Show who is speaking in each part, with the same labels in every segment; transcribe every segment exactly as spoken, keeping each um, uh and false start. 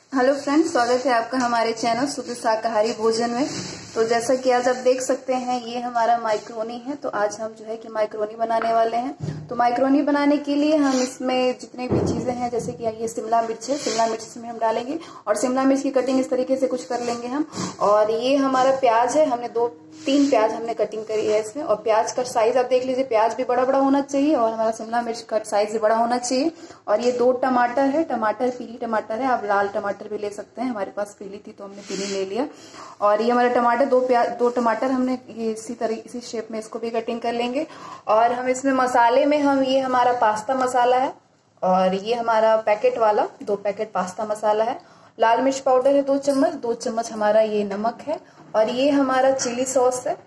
Speaker 1: Hello friends, स्वागत है आपका हमारे चैनल शुद्ध शाकाहारी भोजन में। तो जैसा कि आज आप देख सकते हैं, ये हमारा माइक्रोनी है। तो आज हम जो है कि माइक्रोनी बनाने वाले हैं। तो माइक्रोनी बनाने के लिए हम इसमें जितने भी चीजें हैं, जैसे कि ये शिमला मिर्च है, शिमला मिर्च इसमें हम डालेंगे और शिमला मिर्च की कटिंग इस तरीके से कुछ कर लेंगे हम। और ये हमारा प्याज है, हमने दो तीन प्याज हमने कटिंग करी है इसमें। और प्याज का साइज आप देख लीजिए, प्याज भी बड़ा बड़ा होना चाहिए और हमारा शिमला मिर्च का साइज भी बड़ा होना चाहिए। और ये दो टमाटर है, टमाटर पीली टमाटर है, आप लाल टमाटर भी ले सकते हैं। हमारे पास पीली थी तो हमने पीली ले लिया। और ये हमारा टमाटर दो प्याज दो टमाटर हमने ये इसी तरह इसी शेप में इसको भी कटिंग कर लेंगे। और हम इसमें मसाले में हम ये हमारा पास्ता मसाला है और ये हमारा पैकेट वाला दो पैकेट पास्ता मसाला है। लाल मिर्च पाउडर है दो चम्मच, दो चम्मच हमारा ये नमक है और ये हमारा चिली सॉस है।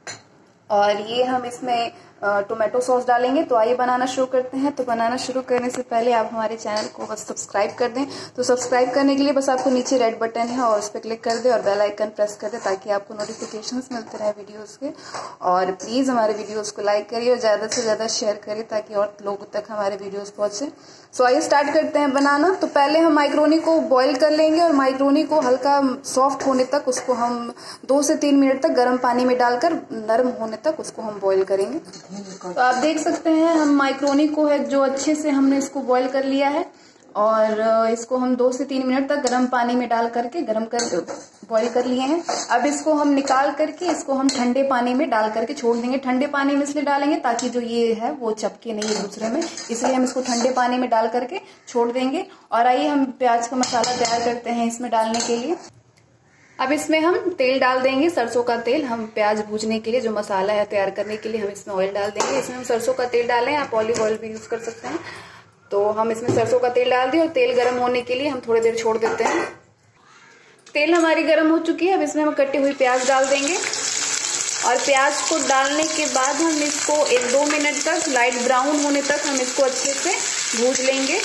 Speaker 1: और ये हम इसमें टोमेटो सॉस डालेंगे। तो आइए बनाना शुरू करते हैं। तो बनाना शुरू करने से पहले आप हमारे चैनल को बस सब्सक्राइब कर दें। तो सब्सक्राइब करने के लिए बस आपको नीचे रेड बटन है और उस पर क्लिक कर दें और बेल आइकन प्रेस कर दें ताकि आपको नोटिफिकेशंस मिलते रहे वीडियोस के। और प्लीज हमारे वीडियोस को लाइक करिए और ज्यादा से ज्यादा शेयर करिए ताकि और लोगों तक हमारे वीडियोस पहुंचे। सो आइए स्टार्ट करते हैं बनाना। तो पहले हम माइक्रोनी को बॉईल कर लेंगे और माइक्रोनी को हल्का सॉफ्ट होने तक उसको हम दो से तीन मिनट तक गर्म पानी में डालकर नरम होने तक उसको हम बॉईल करेंगे। तो आप देख सकते हैं हम माइक्रोनी को है जो अच्छे से हमने इसको बॉईल कर लिया है और इसको हम दो से तीन मिनट तक गर्म पानी में डाल करके गर्म कर बॉईल कर लिए हैं। अब इसको हम निकाल करके इसको हम ठंडे पानी में डाल करके छोड़ देंगे। ठंडे पानी में इसलिए डालेंगे ताकि जो ये है वो चपके नहीं एक दूसरे में, इसलिए हम इसको ठंडे पानी में डाल करके छोड़ देंगे। और आइए हम प्याज का मसाला तैयार करते हैं इसमें डालने के लिए। अब इसमें हम तेल डाल देंगे, सरसों का तेल। हम प्याज भूजने के लिए जो मसाला है तैयार करने के लिए हम इसमें ऑयल डाल देंगे। इसमें हम सरसों का तेल डालें, आप ऑलिव ऑयल भी यूज कर सकते हैं। तो हम इसमें सरसों का तेल डाल दें और तेल गर्म होने के लिए हम थोड़ी देर छोड़ देते हैं। तेल हमारी गर्म हो चुकी है। अब इसमें हम कटी हुई प्याज डाल देंगे और प्याज को डालने के बाद हम इसको एक दो मिनट तक लाइट ब्राउन होने तक हम इसको अच्छे से भूज लेंगे।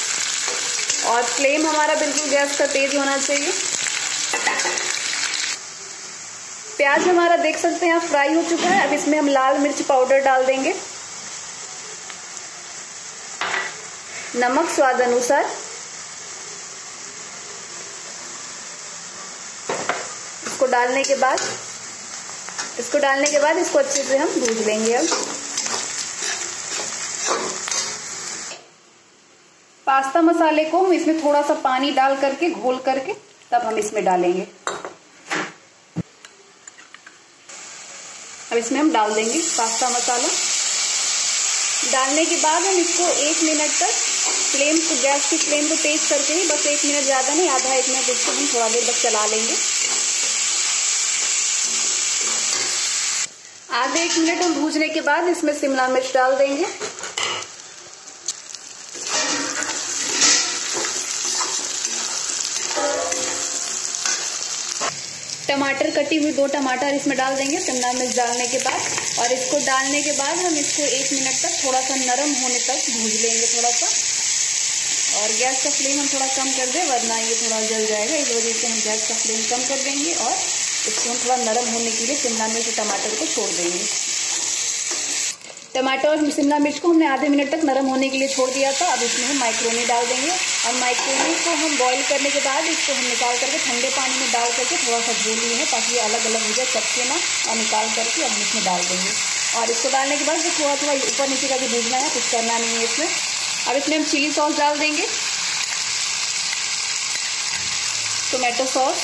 Speaker 1: और फ्लेम हमारा बिल्कुल गैस का तेज होना चाहिए। प्याज हमारा देख सकते हैं आप फ्राई हो चुका है। अब इसमें हम लाल मिर्च पाउडर डाल देंगे, नमक स्वाद अनुसार, इसको डालने के बाद इसको डालने के बाद इसको अच्छे से हम भूज लेंगे। अब पास्ता मसाले को हम इसमें थोड़ा सा पानी डाल करके घोल करके तब हम इसमें डालेंगे। अब इसमें हम डाल देंगे पास्ता मसाला। डालने के बाद हम इसको एक मिनट तक फ्लेम को गैस की फ्लेम को तेज करके ही, बस एक मिनट ज्यादा नहीं, आधा एक मिनट इसको हम थोड़ा देर बस चला लेंगे। आधे एक मिनट हम भूजने के बाद इसमें शिमला मिर्च डाल देंगे। टमाटर कटी हुई दो टमाटर इसमें डाल देंगे शिमला मिर्च डालने के बाद। और इसको डालने के बाद हम इसको एक मिनट तक थोड़ा सा नरम होने तक भूज लेंगे थोड़ा सा। और गैस का फ्लेम हम थोड़ा कम कर दें वरना ये थोड़ा जल जाएगा, इस वजह से हम गैस का फ्लेम कम कर देंगे और इसको हम थोड़ा नरम होने के लिए शिमला मिर्च और टमाटर को छोड़ देंगे। टमाटर और शिमला मिर्च को हमने आधे मिनट तक नरम होने के लिए छोड़ दिया था। अब इसमें हम माइक्रोनी डाल देंगे और माइक्रोनी को हम बॉईल करने के बाद इसको हम निकाल करके ठंडे पानी में डाल करके थोड़ा सा धो लिए हैं ताकि ये अलग अलग हो जाए, चपके ना। और निकाल करके अब इसमें डाल देंगे और इसको डालने के बाद जो थोड़ा थोड़ा ऊपर नीचे का भी भूजना है, कुछ करना नहीं है इसमें। अब इसमें हम चिली सॉस डाल देंगे, टोमेटो सॉस,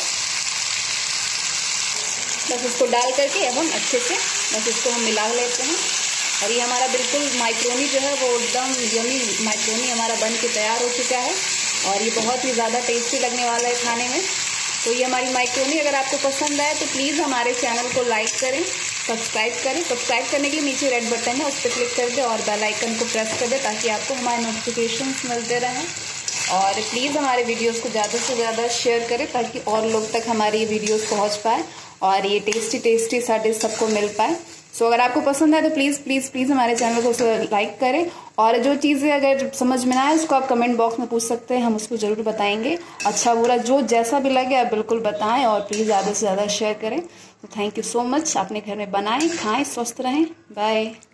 Speaker 1: बस इसको डाल करके अब हम अच्छे से बस इसको हम मिला लेते हैं। और ये हमारा बिल्कुल माइक्रोनी जो है वो एकदम यमी माइक्रोनी हमारा बन के तैयार हो चुका है और ये बहुत ही ज़्यादा टेस्टी लगने वाला है खाने में। तो ये हमारी माइक्रोनी अगर आपको पसंद आए तो प्लीज़ हमारे चैनल को लाइक करें, सब्सक्राइब करें। सब्सक्राइब करने के लिए नीचे रेड बटन है, उस पर क्लिक कर दें और बेल आइकन को प्रेस कर दें ताकि आपको हमारे नोटिफिकेशंस मिलते रहें। और प्लीज़ हमारे वीडियोस को ज़्यादा से ज़्यादा शेयर करें ताकि और लोग तक हमारी ये वीडियोस पहुंच पाए और ये टेस्टी टेस्टी सा डिश सबको मिल पाए। सो so, अगर आपको पसंद है तो प्लीज़ प्लीज़ प्लीज़ हमारे चैनल को लाइक करें। और जो चीज़ें अगर समझ में ना आए उसको आप कमेंट बॉक्स में पूछ सकते हैं, हम उसको ज़रूर बताएंगे। अच्छा बुरा जो जैसा भी लगे आप बिल्कुल बताएं और प्लीज़ ज़्यादा से ज़्यादा शेयर करें। तो थैंक यू सो मच। अपने घर में बनाएं, खाएं, स्वस्थ रहें। बाय।